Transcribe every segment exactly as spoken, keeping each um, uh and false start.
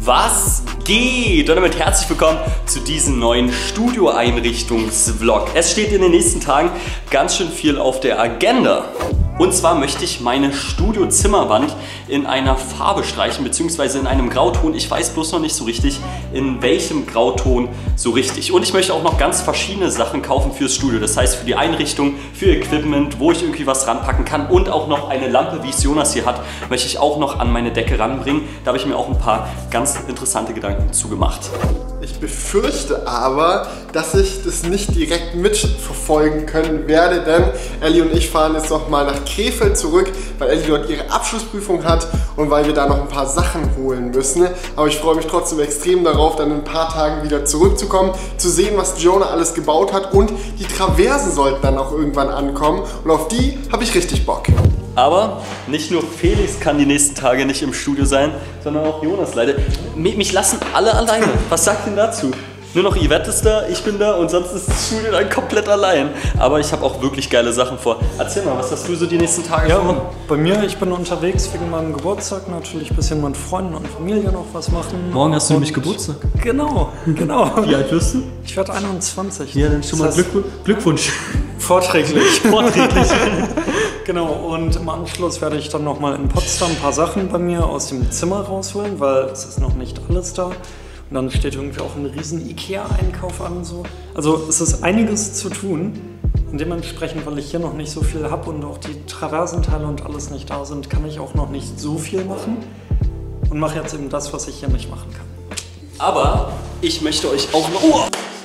Was geht? Und damit herzlich willkommen zu diesem neuen Studio-Einrichtungs-Vlog. Es steht in den nächsten Tagen ganz schön viel auf der Agenda. Und zwar möchte ich meine Studio-Zimmerwand in einer Farbe streichen, beziehungsweise in einem Grauton. Ich weiß bloß noch nicht so richtig, in welchem Grauton so richtig. Und ich möchte auch noch ganz verschiedene Sachen kaufen fürs Studio. Das heißt für die Einrichtung, für Equipment, wo ich irgendwie was ranpacken kann. Und auch noch eine Lampe, wie es Jonas hier hat, möchte ich auch noch an meine Decke ranbringen. Da habe ich mir auch ein paar ganz interessante Gedanken zugemacht. Ich befürchte aber, dass ich das nicht direkt mitverfolgen können werde, denn Ellie und ich fahren jetzt noch mal nach Krefeld zurück, weil Ellie dort ihre Abschlussprüfung hat und weil wir da noch ein paar Sachen holen müssen. Aber ich freue mich trotzdem extrem darauf, dann in ein paar Tagen wieder zurückzukommen, zu sehen, was Jonah alles gebaut hat, und die Traversen sollten dann auch irgendwann ankommen und auf die habe ich richtig Bock. Aber nicht nur Felix kann die nächsten Tage nicht im Studio sein, sondern auch Jonas leider. Mich lassen alle alleine. Was sagt ihr dazu? Nur noch Yvette ist da, ich bin da und sonst ist das Studio dann komplett allein. Aber ich habe auch wirklich geile Sachen vor. Erzähl mal, was hast du so die nächsten Tage ja, vor? Bei mir, ich bin unterwegs wegen meinem Geburtstag, natürlich ein bisschen mit Freunden und Familie noch was machen. Morgen hast du nämlich Geburtstag. Genau, genau. Wie alt wirst du? Ich werde einundzwanzig. Ja, dann schon mal Glückw Glückwunsch. Vorträglich. Vorträglich. Genau, und im Anschluss werde ich dann nochmal in Potsdam ein paar Sachen bei mir aus dem Zimmer rausholen, weil es ist noch nicht alles da. Und dann steht irgendwie auch ein riesen Ikea-Einkauf an. So. Also es ist einiges zu tun. Und dementsprechend, weil ich hier noch nicht so viel habe und auch die Traversenteile und alles nicht da sind, kann ich auch noch nicht so viel machen. Und mache jetzt eben das, was ich hier nicht machen kann. Aber ich möchte euch auch noch... Oh!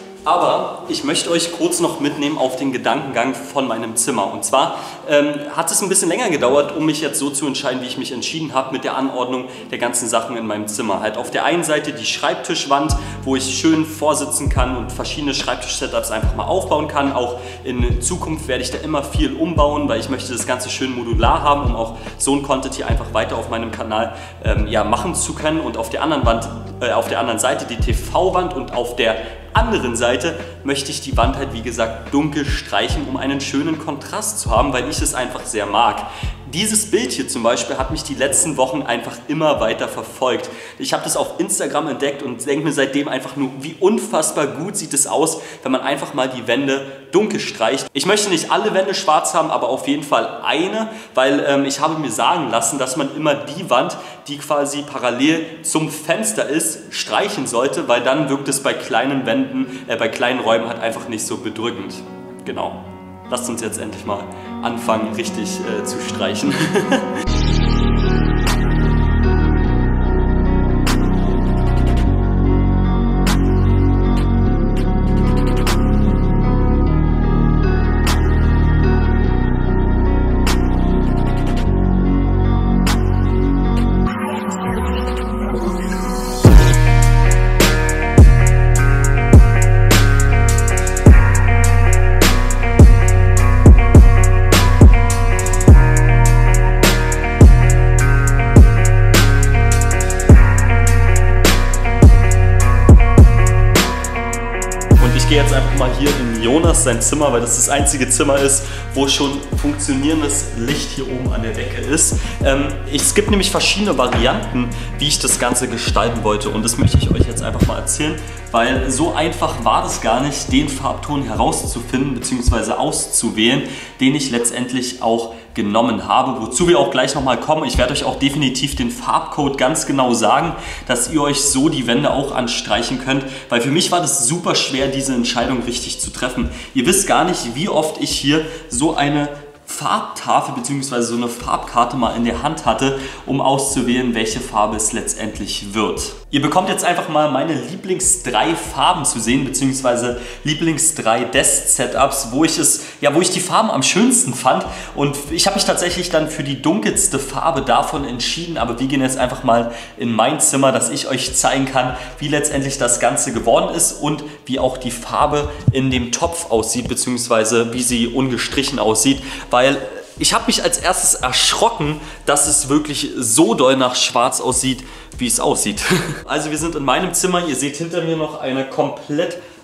Aber ich möchte euch kurz noch mitnehmen auf den Gedankengang von meinem Zimmer. Und zwar ähm, hat es ein bisschen länger gedauert, um mich jetzt so zu entscheiden, wie ich mich entschieden habe mit der Anordnung der ganzen Sachen in meinem Zimmer. Halt auf der einen Seite die Schreibtischwand, wo ich schön vorsitzen kann und verschiedene Schreibtisch-Setups einfach mal aufbauen kann. Auch in Zukunft werde ich da immer viel umbauen, weil ich möchte das Ganze schön modular haben, um auch so ein Content hier einfach weiter auf meinem Kanal ähm, ja, machen zu können. Und auf der anderen Wand, äh, auf der anderen Seite die T V-Wand und auf der anderen Seite möchte ich die Wand halt, wie gesagt, dunkel streichen, um einen schönen Kontrast zu haben, weil ich es einfach sehr mag. Dieses Bild hier zum Beispiel hat mich die letzten Wochen einfach immer weiter verfolgt. Ich habe das auf Instagram entdeckt und denke mir seitdem einfach nur, wie unfassbar gut sieht es aus, wenn man einfach mal die Wände dunkel streicht. Ich möchte nicht alle Wände schwarz haben, aber auf jeden Fall eine, weil ähm, ich habe mir sagen lassen, dass man immer die Wand, die quasi parallel zum Fenster ist, streichen sollte, weil dann wirkt es bei kleinen Wänden, äh, bei kleinen Räumen halt einfach nicht so bedrückend. Genau. Lasst uns jetzt endlich mal anfangen, richtig äh, zu streichen. Ich gehe jetzt einfach mal hier in Jonas sein Zimmer, weil das das einzige Zimmer ist, wo schon funktionierendes Licht hier oben an der Decke ist. Ähm, es gibt nämlich verschiedene Varianten, wie ich das Ganze gestalten wollte, und das möchte ich euch jetzt einfach mal erzählen, weil so einfach war das gar nicht, den Farbton herauszufinden bzw. auszuwählen, den ich letztendlich auch genommen habe, wozu wir auch gleich nochmal kommen. Ich werde euch auch definitiv den Farbcode ganz genau sagen, dass ihr euch so die Wände auch anstreichen könnt, weil für mich war das super schwer, diese Entscheidung richtig zu treffen. Ihr wisst gar nicht, wie oft ich hier so eine Farbtafel bzw. so eine Farbkarte mal in der Hand hatte, um auszuwählen, welche Farbe es letztendlich wird. Ihr bekommt jetzt einfach mal meine Lieblings drei Farben zu sehen, beziehungsweise Lieblings drei Desk-Setups, wo ich es, ja, wo ich die Farben am schönsten fand, und ich habe mich tatsächlich dann für die dunkelste Farbe davon entschieden, aber wir gehen jetzt einfach mal in mein Zimmer, dass ich euch zeigen kann, wie letztendlich das Ganze geworden ist und wie auch die Farbe in dem Topf aussieht, beziehungsweise wie sie ungestrichen aussieht, weil ich habe mich als erstes erschrocken, dass es wirklich so doll nach schwarz aussieht, wie es aussieht. Also wir sind in meinem Zimmer, ihr seht hinter mir noch eine komplett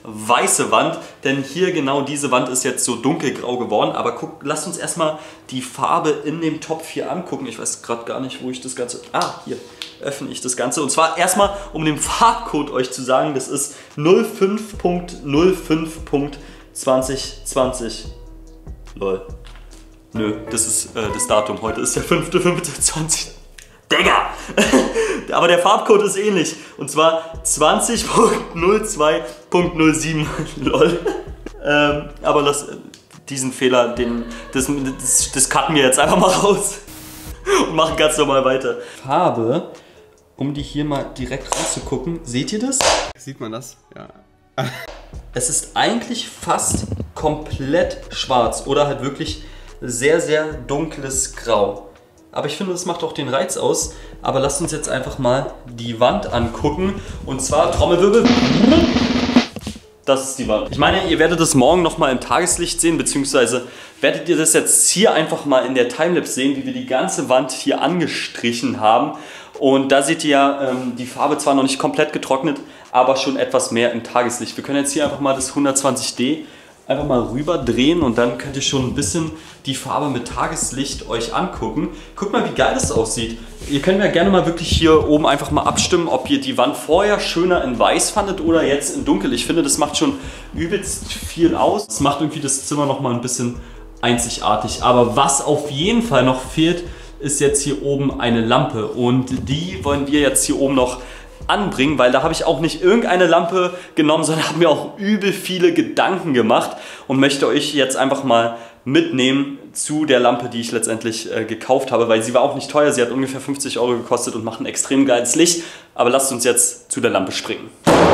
weiße Wand, denn hier genau diese Wand ist jetzt so dunkelgrau geworden. Aber guck, lasst uns erstmal die Farbe in dem Topf hier angucken. Ich weiß gerade gar nicht, wo ich das Ganze... Ah, hier öffne ich das Ganze. Und zwar erstmal, um den Farbcode euch zu sagen, das ist null fünf Punkt null fünf Punkt zwanzig zwanzig. Lol. Nö, das ist äh, das Datum. Heute ist der fünfte fünfte zwanzig. Digga! Aber der Farbcode ist ähnlich. Und zwar zwanzig Punkt null zwei Punkt null sieben. Lol. Ähm, aber lass, diesen Fehler, den, das, das, das cutten wir jetzt einfach mal raus. Und machen ganz normal weiter. Farbe, um die hier mal direkt rauszugucken. Seht ihr das? Sieht man das? Ja. Es ist eigentlich fast komplett schwarz oder halt wirklich sehr, sehr dunkles Grau. Aber ich finde, das macht auch den Reiz aus. Aber lasst uns jetzt einfach mal die Wand angucken. Und zwar Trommelwirbel. Das ist die Wand. Ich meine, ihr werdet das morgen nochmal im Tageslicht sehen, beziehungsweise werdet ihr das jetzt hier einfach mal in der Timelapse sehen, wie wir die ganze Wand hier angestrichen haben. Und da seht ihr ja, ähm, die Farbe zwar noch nicht komplett getrocknet, aber schon etwas mehr im Tageslicht. Wir können jetzt hier einfach mal das hundertzwanzig D einfach mal rüber drehen und dann könnt ihr schon ein bisschen die Farbe mit Tageslicht euch angucken. Guckt mal, wie geil das aussieht. Ihr könnt mir gerne mal wirklich hier oben einfach mal abstimmen, ob ihr die Wand vorher schöner in weiß fandet oder jetzt in dunkel. Ich finde, das macht schon übelst viel aus. Das macht irgendwie das Zimmer noch mal ein bisschen einzigartig. Aber was auf jeden Fall noch fehlt, ist jetzt hier oben eine Lampe. Und die wollen wir jetzt hier oben noch anbringen, weil da habe ich auch nicht irgendeine Lampe genommen, sondern habe mir auch übel viele Gedanken gemacht und möchte euch jetzt einfach mal mitnehmen zu der Lampe, die ich letztendlich äh, gekauft habe, weil sie war auch nicht teuer, sie hat ungefähr fünfzig Euro gekostet und macht ein extrem geiles Licht. Aber lasst uns jetzt zu der Lampe springen.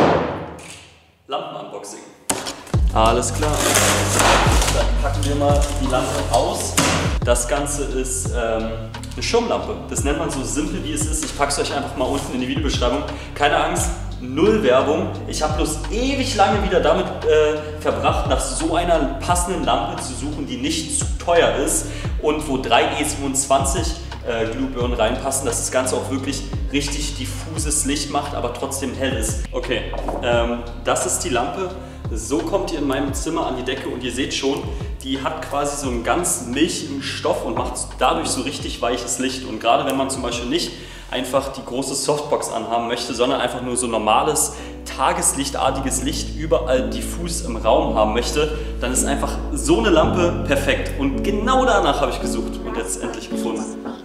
Lampenunboxing. Alles klar. Dann packen wir mal die Lampe aus. Das Ganze ist ähm, eine Schirmlampe. Das nennt man so simpel, wie es ist. Ich packe es euch einfach mal unten in die Videobeschreibung. Keine Angst, null Werbung. Ich habe bloß ewig lange wieder damit äh, verbracht, nach so einer passenden Lampe zu suchen, die nicht zu teuer ist und wo drei E siebenundzwanzig äh, Glühbirnen reinpassen, dass das Ganze auch wirklich richtig diffuses Licht macht, aber trotzdem hell ist. Okay, ähm, das ist die Lampe. So kommt ihr in meinem Zimmer an die Decke und ihr seht schon, die hat quasi so einen ganz milchigen Stoff und macht dadurch so richtig weiches Licht. Und gerade wenn man zum Beispiel nicht einfach die große Softbox anhaben möchte, sondern einfach nur so normales, tageslichtartiges Licht überall diffus im Raum haben möchte, dann ist einfach so eine Lampe perfekt. Und genau danach habe ich gesucht und jetzt endlich gefunden.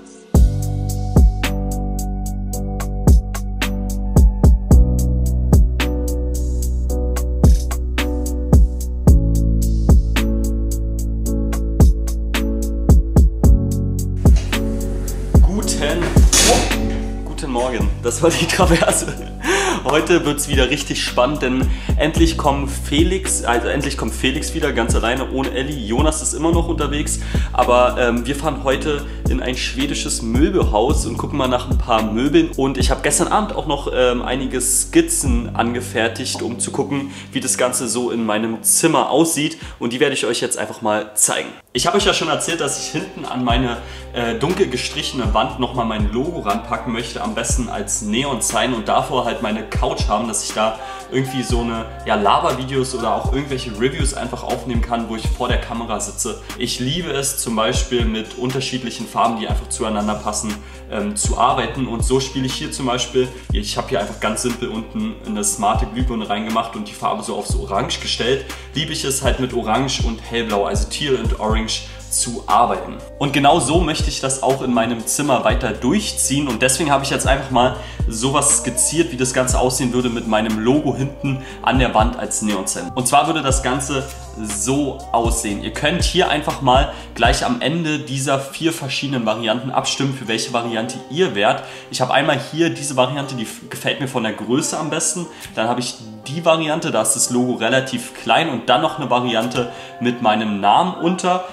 Guten Morgen, das war die Traverse. Heute wird es wieder richtig spannend, denn endlich kommt Felix, also endlich kommt Felix wieder, ganz alleine, ohne Elli. Jonas ist immer noch unterwegs, aber ähm, wir fahren heute in ein schwedisches Möbelhaus und gucken mal nach ein paar Möbeln. Und ich habe gestern Abend auch noch ähm, einige Skizzen angefertigt, um zu gucken, wie das Ganze so in meinem Zimmer aussieht. Und die werde ich euch jetzt einfach mal zeigen. Ich habe euch ja schon erzählt, dass ich hinten an meine äh, dunkel gestrichene Wand nochmal mein Logo ranpacken möchte, am besten als Neon-Sign und davor halt meine Couch haben, dass ich da irgendwie so eine ja, Laber-Videos oder auch irgendwelche Reviews einfach aufnehmen kann, wo ich vor der Kamera sitze. Ich liebe es zum Beispiel mit unterschiedlichen Farben, die einfach zueinander passen, ähm, zu arbeiten und so spiele ich hier zum Beispiel, ich habe hier einfach ganz simpel unten eine smarte Glühbirne reingemacht und die Farbe so auf so orange gestellt. Liebe ich es halt mit orange und hellblau, also Teal und Orange zu arbeiten. Und genau so möchte ich das auch in meinem Zimmer weiter durchziehen und deswegen habe ich jetzt einfach mal sowas skizziert, wie das Ganze aussehen würde mit meinem Logo hinten an der Wand als Neonzellen. Und zwar würde das Ganze so aussehen. Ihr könnt hier einfach mal gleich am Ende dieser vier verschiedenen Varianten abstimmen, für welche Variante ihr wärt. Ich habe einmal hier diese Variante, die gefällt mir von der Größe am besten. Dann habe ich die Variante, da ist das Logo relativ klein und dann noch eine Variante mit meinem Namen unter. Aber welche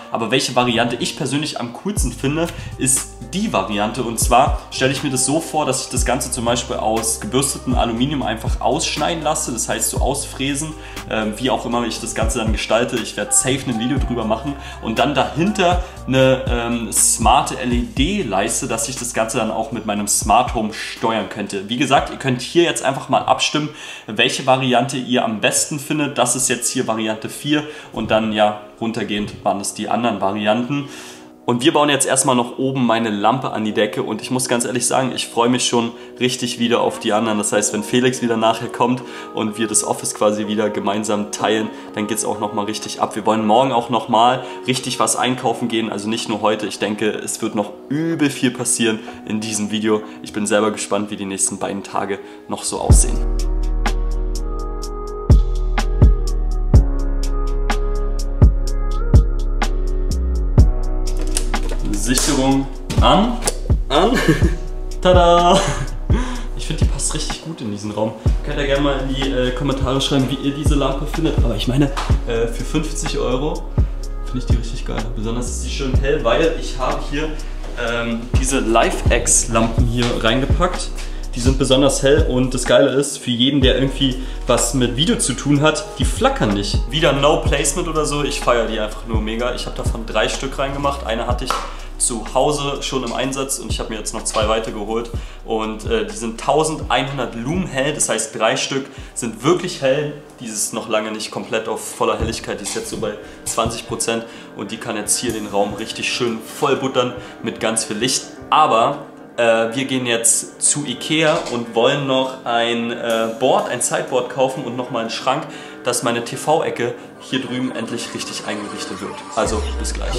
welche Variante ich persönlich am coolsten finde, ist die Variante. Und zwar stelle ich mir das so vor, dass ich das Ganze zum Beispiel aus gebürstetem Aluminium einfach ausschneiden lasse. Das heißt so ausfräsen, äh, wie auch immer ich das Ganze dann gestalte. Ich werde safe ein Video drüber machen. Und dann dahinter eine ähm, smarte L E D-Leiste, dass ich das Ganze dann auch mit meinem Smart Home steuern könnte. Wie gesagt, ihr könnt hier jetzt einfach mal abstimmen, welche Variante ihr am besten findet. Das ist jetzt hier Variante vier und dann ja runtergehend waren es die anderen Varianten. Und wir bauen jetzt erstmal noch oben meine Lampe an die Decke und ich muss ganz ehrlich sagen, ich freue mich schon richtig wieder auf die anderen. Das heißt, wenn Felix wieder nachher kommt und wir das Office quasi wieder gemeinsam teilen, dann geht es auch nochmal richtig ab. Wir wollen morgen auch nochmal richtig was einkaufen gehen, also nicht nur heute. Ich denke, es wird noch übel viel passieren in diesem Video. Ich bin selber gespannt, wie die nächsten beiden Tage noch so aussehen. Sicherung an, an, tada! Ich finde, die passt richtig gut in diesen Raum. Könnt ihr gerne mal in die äh, Kommentare schreiben, wie ihr diese Lampe findet. Aber ich meine, äh, für fünfzig Euro finde ich die richtig geil. Besonders ist sie schön hell, weil ich habe hier ähm, diese LifeX-Lampen hier reingepackt. Die sind besonders hell und das Geile ist, für jeden, der irgendwie was mit Video zu tun hat, die flackern nicht. Wieder No Placement oder so, ich feiere die einfach nur mega. Ich habe davon drei Stück reingemacht. Eine hatte ich zu Hause schon im Einsatz und ich habe mir jetzt noch zwei weitere geholt. Und äh, die sind eintausendeinhundert Lumen hell, das heißt drei Stück sind wirklich hell. Dieses ist noch lange nicht komplett auf voller Helligkeit, die ist jetzt so bei zwanzig Prozent und die kann jetzt hier den Raum richtig schön vollbuttern mit ganz viel Licht. Aber wir gehen jetzt zu Ikea und wollen noch ein äh, Board, ein Sideboard kaufen und nochmal einen Schrank, dass meine T V-Ecke hier drüben endlich richtig eingerichtet wird. Also bis gleich.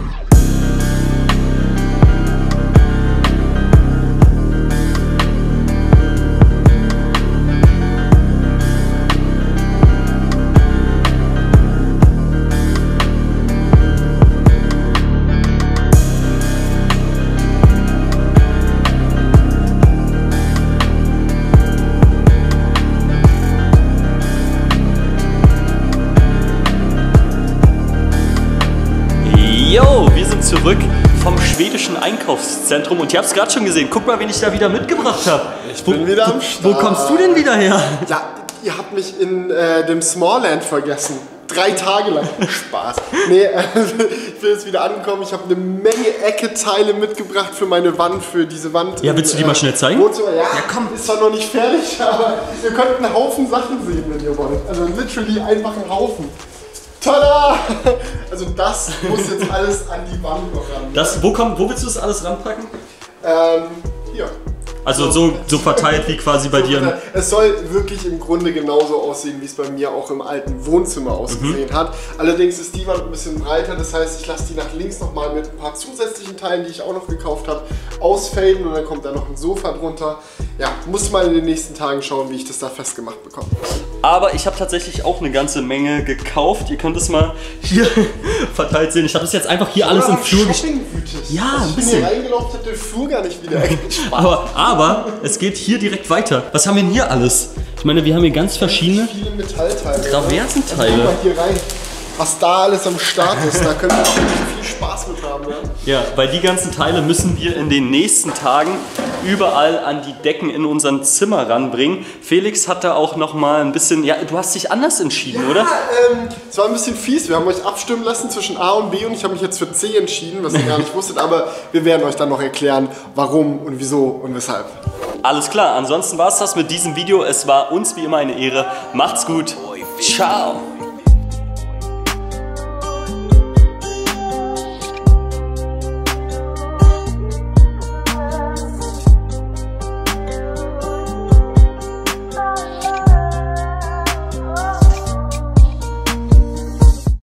Yo, wir sind zurück vom schwedischen Einkaufszentrum und ihr habt es gerade schon gesehen. Guck mal, wen ich da wieder mitgebracht habe. Ich bin wo, wieder am Start. Wo kommst du denn wieder her? Ja, ihr habt mich in äh, dem Smallland vergessen. Drei Tage lang. Spaß. Nee, äh, ich bin jetzt wieder angekommen. Ich habe eine Menge Ecke-Teile mitgebracht für meine Wand, für diese Wand. Ja, willst du die äh, mal schnell zeigen? Wohnzimmer. Ja, ja, komm. Ist zwar noch nicht fertig, aber ihr könnt einen Haufen Sachen sehen, wenn ihr wollt. Also literally einfach einen Haufen. Tada! Also das muss jetzt alles an die Wand noch ran. Das, wo, komm, wo willst du das alles ranpacken? Ähm, hier. Also so, so verteilt wie quasi bei so dir. Es soll wirklich im Grunde genauso aussehen, wie es bei mir auch im alten Wohnzimmer ausgesehen mhm. hat. Allerdings ist die Wand ein bisschen breiter, das heißt, ich lasse die nach links nochmal mit ein paar zusätzlichen Teilen, die ich auch noch gekauft habe, ausfaden und dann kommt da noch ein Sofa drunter. Ja, muss mal in den nächsten Tagen schauen, wie ich das da festgemacht bekomme. Aber ich habe tatsächlich auch eine ganze Menge gekauft. Ihr könnt es mal hier verteilt sehen. Ich habe das jetzt einfach hier alles im Flur gestellt. Ja, ein bisschen. Ich bin hier reingelaufen, habe den Flur gar nicht wieder aber, aber es geht hier direkt weiter. Was haben wir denn hier alles? Ich meine, wir haben hier ganz verschiedene viele Metallteile. Traversenteile. Mal hier rein. Was da alles am Start ist, da können wir auch richtig viel Spaß mit haben. Ja? Ja, weil die ganzen Teile müssen wir in den nächsten Tagen überall an die Decken in unseren Zimmer ranbringen. Felix hat da auch noch mal ein bisschen, ja, du hast dich anders entschieden, ja, oder? Ähm, es war ein bisschen fies. Wir haben euch abstimmen lassen zwischen A und B und ich habe mich jetzt für C entschieden, was ihr gar nicht wusstet, aber wir werden euch dann noch erklären, warum und wieso und weshalb. Alles klar, ansonsten war es das mit diesem Video. Es war uns wie immer eine Ehre. Macht's gut. Ciao.